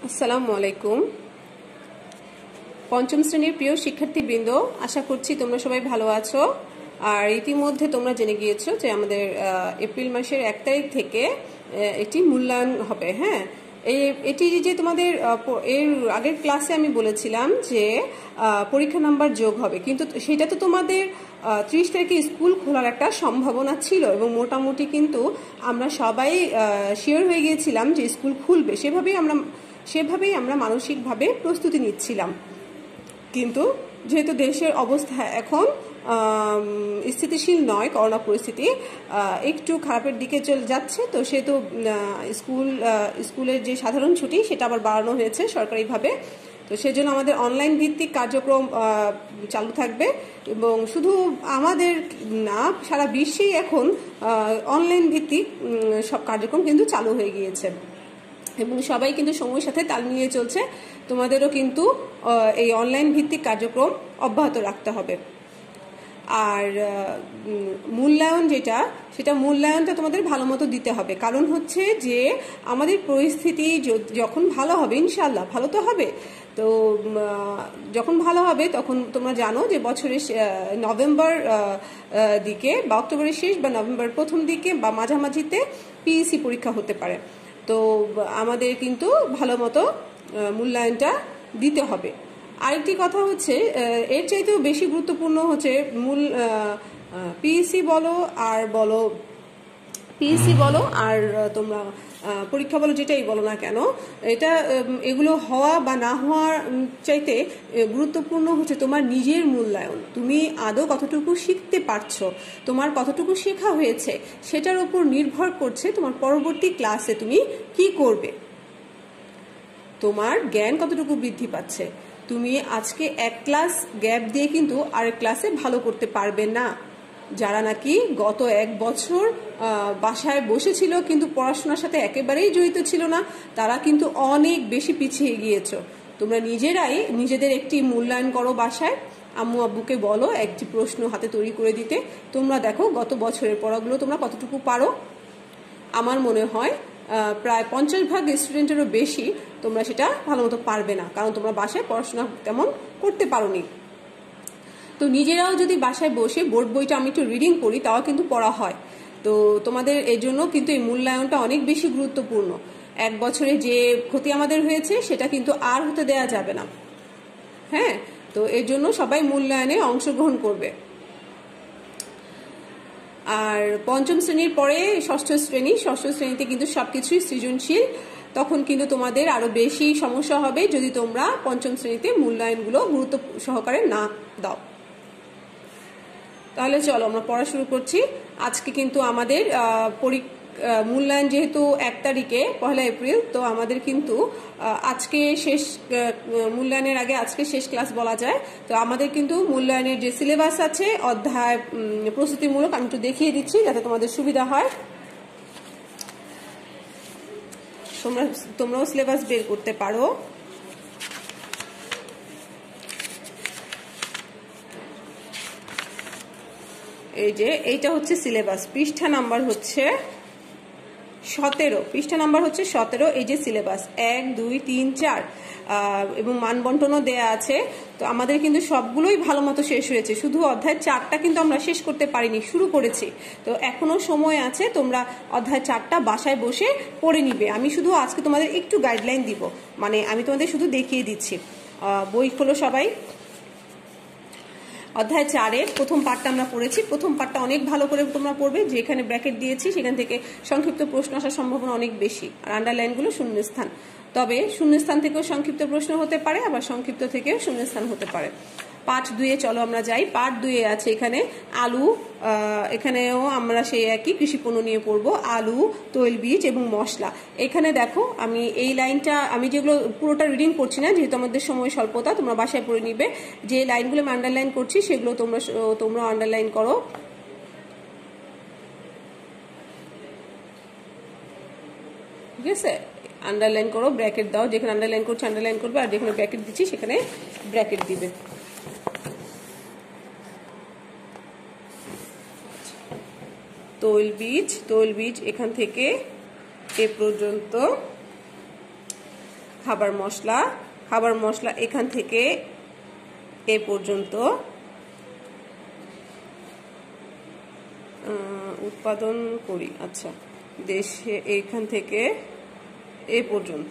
আসসালামু আলাইকুম। পঞ্চম শ্রেণীর প্রিয় শিক্ষার্থীবৃন্দ, আশা করছি তোমরা সবাই ভালো আছো। আর ইতিমধ্যে তোমরা জেনে গিয়েছো যে আমাদের এপ্রিল মাসের 1 তারিখ থেকে একটি মূল্যায়ন হবে। হ্যাঁ, এটি যে তোমাদের এর আগের ক্লাসে আমি বলেছিলাম যে পরীক্ষা নাম্বার যোগ হবে, কিন্তু সেটা তো তোমাদের 30 তারিখে স্কুল খোলার একটা সম্ভাবনা ছিল এবং মোটামুটি কিন্তু আমরা সবাই শিওর হয়ে গিয়েছিলাম যে স্কুল খুলবে। সেভাবেই আমরা মানসিকভাবে প্রস্তুতি নিচ্ছিলাম। কিন্তু যেহেতু দেশের অবস্থা এখন স্থিতিশীল নয়, করোনা পরিস্থিতি একটু খারাপের দিকে চলে যাচ্ছে, তো সেহেতু স্কুলের যে সাধারণ ছুটি সেটা আবার বাড়ানো হয়েছে সরকারিভাবে। তো সেজন্য আমাদের অনলাইন ভিত্তিক কার্যক্রম চালু থাকবে এবং শুধু আমাদের না, সারা বিশ্বেই এখন অনলাইন ভিত্তিক সব কার্যক্রম কিন্তু চালু হয়ে গিয়েছে এবং সবাই কিন্তু সময়ের সাথে তাল মিলিয়ে চলছে। তোমাদেরও কিন্তু এই অনলাইন ভিত্তিক কার্যক্রম অব্যাহত রাখতে হবে। আর মূল্যায়ন সেটা মূল্যায়নটা তোমাদের ভালো মতো দিতে হবে, কারণ হচ্ছে যে আমাদের পরিস্থিতি যখন ভালো হবে, ইনশাল্লাহ ভালো তো হবে, তো যখন ভালো হবে তখন তোমরা জানো যে বছরের নভেম্বর দিকে বা অক্টোবরের শেষ বা নভেম্বর প্রথম দিকে বা মাঝামাঝিতে পিইসি পরীক্ষা হতে পারে। তো আমাদের কিন্তু ভালো মতো মূল্যায়নটা দিতে হবে। আরেকটি কথা হচ্ছে, এর চাইতেও বেশি গুরুত্বপূর্ণ হচ্ছে পিইসি বলো আর তোমরা পরীক্ষা বলো, যেটাই বলো না কেন, এগুলো হওয়া বা না হওয়ার চাইতে গুরুত্বপূর্ণ হচ্ছে তোমার নিজের মূল্যায়ন। তুমি আদৌ কতটুকু শিখতে পারছো, তোমার কতটুকু শেখা হয়েছে, সেটার উপর নির্ভর করছে তোমার পরবর্তী ক্লাসে তুমি কি করবে, তোমার জ্ঞান কতটুকু বৃদ্ধি পাচ্ছে। তুমি আজকে এক ক্লাস গ্যাপ দিয়ে কিন্তু আরেক ক্লাসে ভালো করতে পারবে না। যারা নাকি গত 1 বছর বাসায় বসেছিল কিন্তু পড়াশোনার সাথে একেবারেই জড়িত ছিল না, তারা কিন্তু অনেক বেশি পিছিয়ে গিয়েছো। তোমরা নিজেরাই নিজেদের একটি মূল্যায়ন করো বাসায়, আম্মু আব্বুকে বলো একটি প্রশ্ন হাতে তৈরি করে দিতে। তোমরা দেখো গত বছরের পড়াগুলো তোমরা কতটুকু পারো। আমার মনে হয় প্রায় 50% স্টুডেন্টেরও বেশি তোমরা সেটা ভালো মতো পারবে না, কারণ তোমরা বাসায় পড়াশোনা তেমন করতে পারোনি। তো নিজেরাও যদি বাসায় বসে বোর্ড বইটা আমি একটু রিডিং করি, তাও কিন্তু পড়া হয়। তো তোমাদের এর জন্য কিন্তু এই মূল্যায়নটা অনেক বেশি গুরুত্বপূর্ণ। 1 বছরে যে ক্ষতি আমাদের হয়েছে সেটা কিন্তু আর হতে দেয়া যাবে না। হ্যাঁ, তো এর জন্য সবাই মূল্যায়নে অংশগ্রহণ করবে। আর পঞ্চম শ্রেণীর পরে ষষ্ঠ শ্রেণীতে কিন্তু সবকিছুই সৃজনশীল। তখন কিন্তু তোমাদের আরো বেশি সমস্যা হবে যদি তোমরা পঞ্চম শ্রেণীতে মূল্যায়নগুলো গুরুত্ব সহকারে না দাও। তাহলে চলো আমরা পড়া শুরু করছি। আজকে কিন্তু আমাদের মূল্যায়ন যেহেতু 1 তারিখে 1 এপ্রিল, তো আমাদের কিন্তু আজকে শেষ মূল্যায়নের আগে আজকে শেষ ক্লাস বলা যায়। তো আমাদের কিন্তু মূল্যায়নের যে সিলেবাস আছে, অধ্যায় প্রস্তুতিমূলক, আমি একটু দেখিয়ে দিচ্ছি যাতে তোমাদের সুবিধা হয়। তোমরাও সিলেবাস বের করতে পারো। এই যে এইটা হচ্ছে সিলেবাস, পৃষ্ঠা নাম্বার হচ্ছে 17। এই যে সিলেবাস 1, 2, 3, 4 এবং মানবন্টনও দেয়া আছে। তো আমাদের কিন্তু সবগুলোই ভালো মতো শেষ হয়েছে, শুধু অধ্যায় 4টা কিন্তু আমরা শেষ করতে পারিনি, শুরু করেছি। তো এখনো সময় আছে, তোমরা অধ্যায় 4টা বাসায় বসে পড়ে নিবে। আমি শুধু আজকে তোমাদের একটু গাইডলাইন দিব, মানে আমি তোমাদের শুধু দেখিয়ে দিচ্ছি। বই খোলো সবাই। অধ্যায় 4-এর প্রথম পার্টটা আমরা পড়েছি। প্রথম পার্টটা অনেক ভালো করে তোমরা পড়বে, যেখানে ব্র্যাকেট দিয়েছি সেখান থেকে সংক্ষিপ্ত প্রশ্ন আসার সম্ভাবনা অনেক বেশি, আর আন্ডারলাইনগুলো শূন্যস্থান। তবে শূন্যস্থান থেকেও সংক্ষিপ্ত প্রশ্ন হতে পারে, আবার সংক্ষিপ্ত থেকেও শূন্যস্থান হতে পারে। পার্ট 2-এ চলো আমরা যাই। পার্ট 2-এ আছে এখানে আলু, এখানেও আমরা সেই একই কৃষিপণ্য নিয়ে পড়বো, আলু, তৈলবীজ এবং মশলা। এখানে দেখো আমি এই লাইনটা, আমি যেগুলো পুরোটা রিডিং করছি না যেহেতু আমাদের সময় স্বল্পতা, তোমরা বাসায় পড়ে নিবে। যে লাইনগুলো আমি আন্ডারলাইন করছি সেগুলো তোমরা আন্ডারলাইন করো। ঠিক আছে, আন্ডারলাইন করো, ব্র্যাকেট দাও। যেখানে আন্ডারলাইন করছি আন্ডারলাইন করবে, আর যেখানে ব্র্যাকেট দিচ্ছি সেখানে ব্র্যাকেট দিবে। তৈলবীজ এখান থেকে এ পর্যন্ত খাবার মশলা, খাবার মশলা এখান থেকে এ পর্যন্ত উৎপাদন করি। আচ্ছা, দেশে এইখান থেকে এ পর্যন্ত।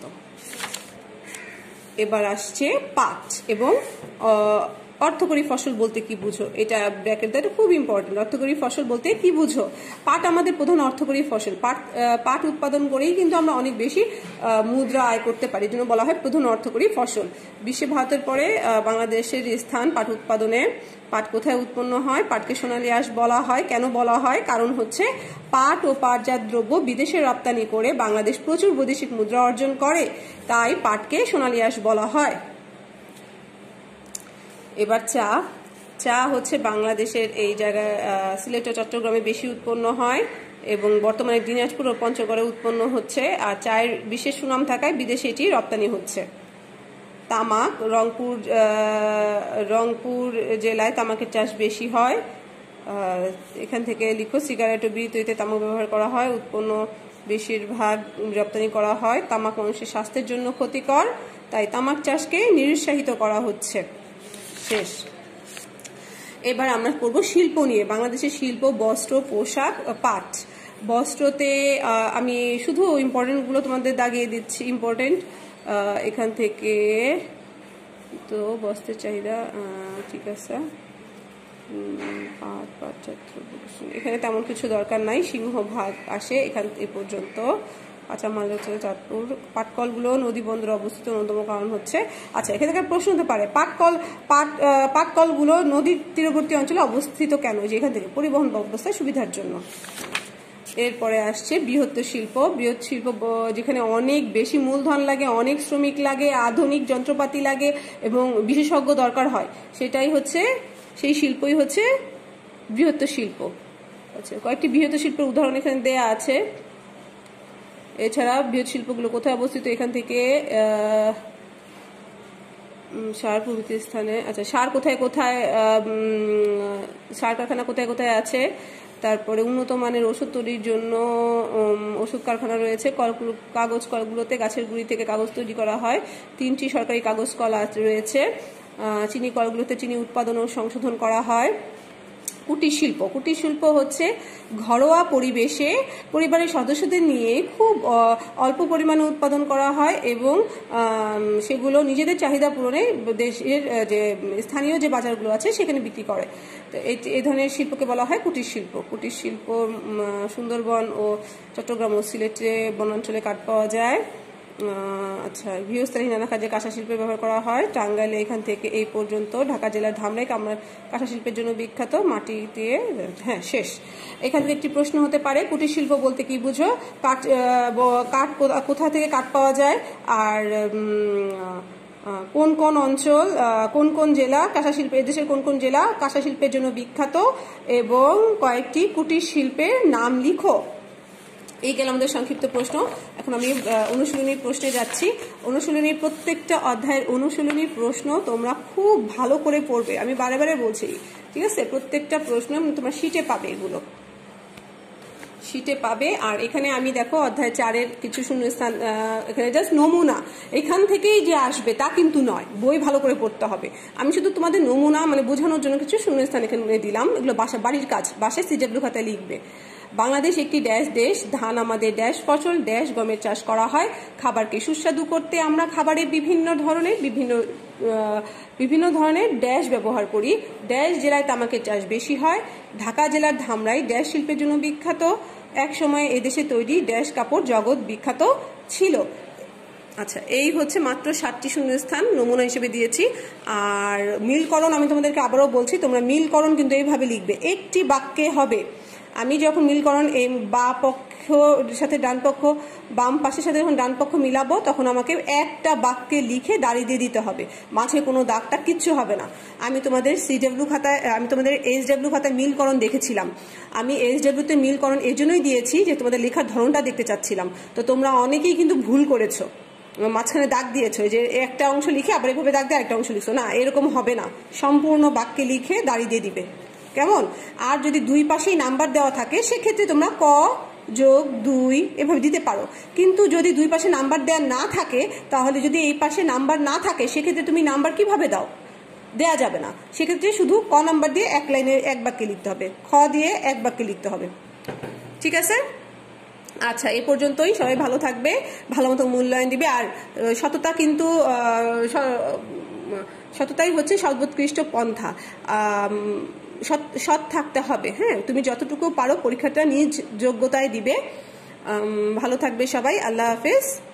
এবার আসছে পাট এবং অর্থকরী ফসল বলতে কি বুঝো, এটা ব্র্যাকেট দেওয়া খুব ইম্পর্টেন্ট। অর্থকরী ফসল বলতে কি বুঝো? পাট আমাদের প্রধান অর্থকরী ফসল। পাট উৎপাদন করেই কিন্তু আমরা অনেক বেশি মুদ্রা আয় করতে পারি, জন্য বলা হয় প্রধান অর্থকরী ফসল। বিশ্বে ভারতের পরে বাংলাদেশের স্থান পাট উৎপাদনে। পাট কোথায় উৎপন্ন হয়? পাটকে সোনালী আঁশ বলা হয়। কেন বলা হয়? কারণ হচ্ছে পাট ও পাটজাত দ্রব্য বিদেশে রপ্তানি করে বাংলাদেশ প্রচুর বৈদেশিক মুদ্রা অর্জন করে, তাই পাটকে সোনালী আঁশ বলা হয়। এবার চা। চা হচ্ছে বাংলাদেশের এই জায়গায় সিলেট ও চট্টগ্রামে বেশি উৎপন্ন হয় এবং বর্তমানে দিনাজপুর ও পঞ্চগড়ে উৎপন্ন হচ্ছে। আর চায়ের বিশেষ সুনাম থাকায় বিদেশে এটি রপ্তানি হচ্ছে। তামাক, রংপুর জেলায় তামাকের চাষ বেশি হয়। এখান থেকে লিখো, সিগারেট ও বিড়ি তৈরিতে তামাক ব্যবহার করা হয়। উৎপন্ন বেশিরভাগ রপ্তানি করা হয়। তামাক মানুষের স্বাস্থ্যের জন্য ক্ষতিকর, তাই তামাক চাষকে নিরুৎসাহিত করা হচ্ছে। শেষ। এবার আমরা পড়বো শিল্প নিয়ে। বাংলাদেশের শিল্প, বস্ত্র, পোশাক, পাট। বস্ত্রতে আমি শুধু ইম্পর্টেন্টগুলো তোমাদের দাগিয়ে দিচ্ছি। ইম্পর্টেন্ট এখান থেকে তো বস্ত্রের চাহিদা ঠিক আছে। এখানে তেমন কিছু দরকার নাই, সিংহভাগ আসে এখান এ পর্যন্ত। আচ্ছা, মালদা চাঁদপুর। পাটকলগুলো নদী বন্দরে অবস্থিত অন্যতম কারণ হচ্ছে, আচ্ছা এখান থেকে প্রশ্ন হতে পারে পাটকলগুলো নদীর তীরবর্তী অঞ্চলে অবস্থিত কেন? যে এখান থেকে পরিবহন ব্যবস্থার সুবিধার জন্য। এরপরে আসছে বৃহৎ শিল্প। বৃহৎ শিল্প যেখানে অনেক বেশি মূলধন লাগে, অনেক শ্রমিক লাগে, আধুনিক যন্ত্রপাতি লাগে এবং বিশেষজ্ঞ দরকার হয়, সেটাই হচ্ছে, সেই শিল্পই হচ্ছে বৃহৎ শিল্প। আচ্ছা, কয়েকটি বৃহৎ শিল্পের উদাহরণ এখানে দেয়া আছে। এছাড়া বৃহৎ শিল্পগুলো কোথায় অবস্থিত? এখান থেকে সার প্রভৃতি স্থানে। আচ্ছা, সার কোথায় কোথায়, সার কারখানা কোথায় কোথায় আছে? তারপরে উন্নত মানের ওষুধ তৈরির জন্য ওষুধ কারখানা রয়েছে। কাগজ কলগুলোতে গাছের গুঁড়ি থেকে কাগজ তৈরি করা হয়। 3টি সরকারি কাগজ কল রয়েছে। চিনি কলগুলোতে চিনি উৎপাদন ও সংশোধন করা হয়। কুটির শিল্প। কুটির শিল্প হচ্ছে ঘরোয়া পরিবেশে পরিবারের সদস্যদের নিয়ে খুব অল্প পরিমাণে উৎপাদন করা হয় এবং সেগুলো নিজেদের চাহিদা পূরণে দেশের যে স্থানীয় যে বাজারগুলো আছে সেখানে বিক্রি করে। তো এই ধরনের শিল্পকে বলা হয় কুটির শিল্প। কুটির শিল্প সুন্দরবন ও চট্টগ্রাম ও সিলেটে বনাঞ্চলে কাঠ পাওয়া যায়। আচ্ছা, গৃহস্থালী নানা কাজে কাঁসা শিল্পের ব্যবহার করা হয়। টাঙ্গাইলে এখান থেকে এই পর্যন্ত। ঢাকা জেলার ধামরাই কামরার কাঁসা শিল্পের জন্য বিখ্যাত, মাটি দিয়ে। হ্যাঁ, শেষ। এখান থেকে একটি প্রশ্ন হতে পারে, কুটির শিল্প বলতে কি বুঝো? কাঠ কোথা থেকে কাঠ পাওয়া যায়, আর কোন কোন অঞ্চল, কোন কোন জেলা কাঁসা শিল্পের, এদেশের কোন কোন জেলা কাঁসা শিল্পের জন্য বিখ্যাত, এবং কয়েকটি কুটির শিল্পের নাম লিখো। এই গেল আমাদের সংক্ষিপ্ত প্রশ্ন। এখন আমি অনুশীলনীর প্রশ্নে যাচ্ছি। অনুশীলনীর প্রত্যেকটা অধ্যায়ের অনুশীলনীর প্রশ্ন তোমরা খুব ভালো করে পড়বে, আমি বারে বারে বলছি, ঠিক আছে? প্রত্যেকটা প্রশ্ন তোমরা শিটে পাবে, এগুলো শিটে পাবে। আর এখানে আমি দেখো অধ্যায় 4-এর কিছু শূন্যস্থান, এখানে জাস্ট নমুনা, এখান থেকেই যে আসবে তা কিন্তু নয়, বই ভালো করে পড়তে হবে। আমি শুধু তোমাদের নমুনা মানে বোঝানোর জন্য কিছু শূন্যস্থান এখানে দিলাম, এগুলো বাড়ির কাজ, বাসায় সিডব্লিউ খাতায় লিখবে। বাংলাদেশ একটি ড্যাশ দেশ, ধান আমাদের ড্যাশ ফসল, ড্যাশ গমের চাষ করা হয়। খাবারকে সুস্বাদু করতে আমরা খাবারে বিভিন্ন ধরনের ড্যাশ ব্যবহার করি। ড্যাশ জেলায় তামাকের চাষ বেশি হয়। ঢাকা জেলার ধামরাই ড্যাশ শিল্পের জন্য বিখ্যাত। এক সময় এদেশে তৈরি ড্যাশ কাপড় জগৎ বিখ্যাত ছিল। আচ্ছা, এই হচ্ছে মাত্র 7টি শূন্যস্থান নমুনা হিসেবে দিয়েছি। আর মিলকরণ আমি তোমাদেরকে আবারও বলছি, তোমরা মিলকরণ কিন্তু এইভাবে লিখবে, একটি বাক্যে হবে। আমি যখন মিলকরণ এই বা পক্ষের সাথে ডান পক্ষ, বাম পাশের সাথে যখন ডান পক্ষ মিলাবো, তখন আমাকে একটা বাক্যে লিখে দাঁড়িয়ে দিয়ে দিতে হবে, মাঝে কোনো দাগটা কিচ্ছু হবে না। আমি তোমাদের সিডব্লিউ খাতায়, আমি তোমাদের এইচডব্লিউ খাতায় মিলকরণ দেখেছিলাম। আমি এইচডব্লিউতে মিলকরণ এই জন্যই দিয়েছি যে তোমাদের লেখার ধরনটা দেখতে চাচ্ছিলাম। তো তোমরা অনেকেই কিন্তু ভুল করেছো, মাঝখানে দাগ দিয়েছো, যে একটা অংশ লিখে আবার এভাবে দাগ দিয়ে একটা অংশ লিখছো। না, এরকম হবে না, সম্পূর্ণ বাক্যে লিখে দাঁড়িয়ে দিয়ে দিবে, কেমন? আর যদি দুই পাশেই নাম্বার দেওয়া থাকে, সেক্ষেত্রে তোমরা ক, যোগ 2 এভাবে দিতে পারো। কিন্তু যদি দুই পাশে নাম্বার দেওয়া না থাকে, তাহলে যদি এই পাশে নাম্বার না থাকে সেক্ষেত্রে তুমি নাম্বার কিভাবে দাও? দেয়া যাবে না। সেক্ষেত্রে শুধু ক নাম্বার দিয়ে এক লাইনে এক বাক্যে লিখতে হবে, খ দিয়ে এক বাক্যে লিখতে হবে। ঠিক আছে? আচ্ছা, এ পর্যন্তই। সবাই ভালো থাকবে, ভালো মতো মূল্যায়ন দিবে। আর সততা কিন্তু সততাই হচ্ছে সর্বোৎকৃষ্ট পন্থা। সৎ থাকতে হবে। হ্যাঁ, তুমি যতটুকু পারো পরীক্ষাটা নিজ যোগ্যতায় দিবে। ভালো থাকবে সবাই। আল্লাহ হাফেজ।